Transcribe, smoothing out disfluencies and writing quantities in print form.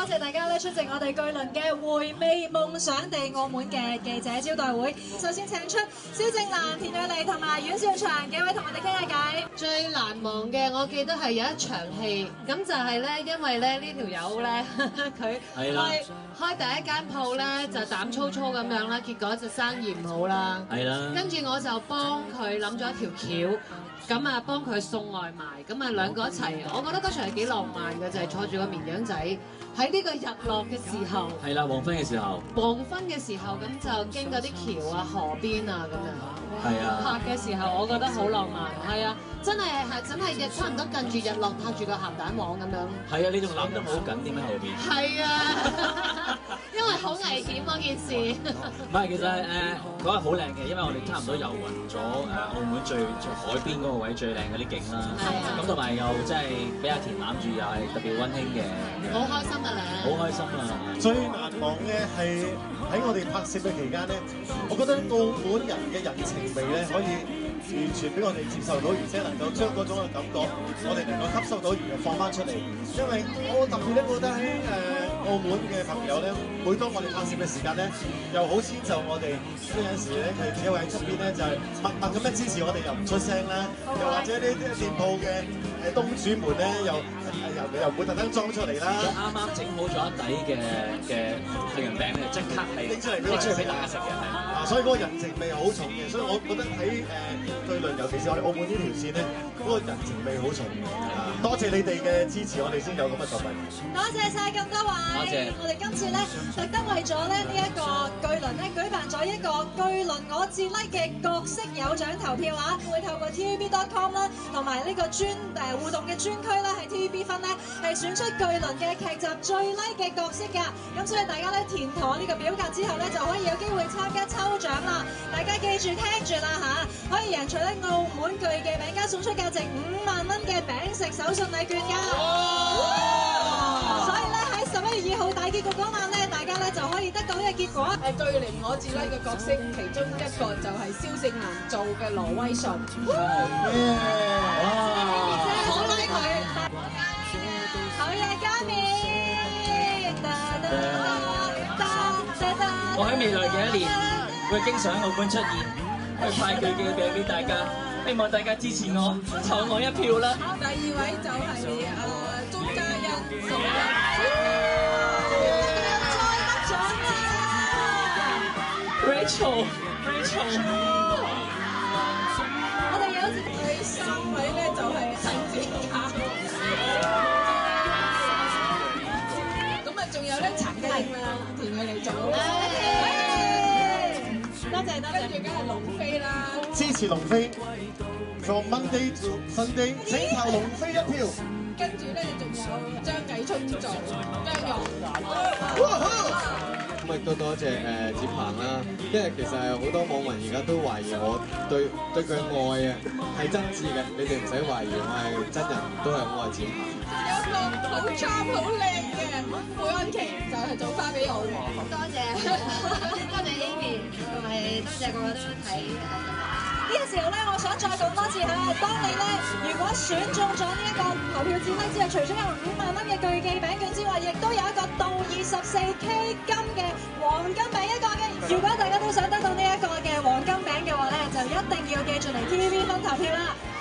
謝大家咧出席我哋巨輪嘅回味夢想地澳門嘅記者招待會。首先請出蕭正楠、田蕊妮同埋阮兆祥幾位同我哋傾下偈。 最難忘嘅，我記得係有一場戲，咁就係咧，因為咧呢條友咧佢開第一間鋪咧就膽粗粗咁樣啦，結果就生意唔好啦。係啦。跟住我就幫佢諗咗一條橋。咁啊，幫佢送外賣，咁啊兩個一齊，我覺得嗰場係幾浪漫嘅，就係坐住個綿羊仔喺呢個日落嘅時候，係啦，黃昏嘅時候，咁就經過啲橋啊、河邊啊咁樣，係啊，拍嘅時候我覺得好浪漫，係啊，真係差唔多近住日落拍住個鹹蛋黃咁樣，係啊，你仲諗得好緊點喺後邊？係啊，因為好危險嗰件事。唔係，其實嗰日好靚嘅，因為我哋差唔多遊勻咗澳門最海邊嗰個位最靚嗰啲景啦，咁同埋又真係俾阿田攬住，又係特別溫馨嘅，好開心啊你！好開心啊！ 最難忘嘅係喺我哋拍攝嘅期間咧，我覺得澳門人嘅人情味咧可以完全俾我哋接受到，而且能夠將嗰種嘅感覺，我哋能夠吸收到而又放翻出嚟。因為我特別咧，我覺得喺澳門嘅朋友咧，每當我哋拍攝嘅時間咧，又好遷就我哋，所以有時咧佢只係喺出邊咧就係默默咁樣支持我哋，又唔出聲啦，又或者呢啲店鋪嘅東主們咧又唔會特登裝出嚟啦。啱啱整好咗一底嘅太陽餅咧，即刻係拎出嚟俾大家食嘅，係啊，所以嗰個人情味好重嘅，所以我覺得喺巨輪，尤其是我哋澳門呢條線咧，嗰個人情味好重嘅。多謝你哋嘅支持，我哋先有咁嘅作品。 多謝晒咁多位，我哋今次咧特登為咗咧呢一個巨輪咧舉辦咗一個巨輪我至 like 嘅角色有獎投票啊，會透過 TVB.com 啦，同埋呢個互動嘅專區啦，喺 TVB 分咧係選出巨輪嘅劇集最 like 嘅角色㗎。咁所以大家咧填妥呢個表格之後咧，就可以有機會參加抽獎啦。大家記住聽住啦嚇，可以贏取咧澳門巨記餅家送出價值5萬蚊嘅餅食手信禮券㗎。所以咧喺11月2號大結局嗰晚咧，大家咧就可以得到呢個結果。 巨輪我至 like 嘅角色，其中一個就係蕭正楠做嘅羅威順。 好 like 佢，好嘢加面。 我喺未來嘅一年會經常喺澳門出現，去派巨記餅俾大家，希望大家支持我，投我一票啦。 第二位就係鐘嘉欣送嘅。 Rachel， 我哋有第3位咧就係陳展嘉。咁啊，仲有咧陳嘉玲啦，田蕊妮做。多謝。跟住梗係龍飛啦， 支持龍飛 ，From Monday to Sunday， 請投龍飛一票。 跟住咧仲有張繼聰做姜蓉。 咁亦都多謝展鵬啦，因為其實好多網民而家都懷疑我對佢愛啊係真摯嘅，你哋唔使懷疑，我係真人都係愛展鵬。 有一個好 charm 好靚嘅貝安琪就係做花比我嘅， 多謝 Amy， 同埋多謝個個都睇。 呢個時候咧，我想再講多次嚇，當你咧如果選中咗呢一個投票戰咧，之後除咗有5萬蚊嘅巨記餅券之外，亦都有一個到 24K 金嘅黃金餅一個嘅。如果大家都想得到呢一個嘅黃金餅嘅話咧，就一定要記住嚟 TVB 分投票啦。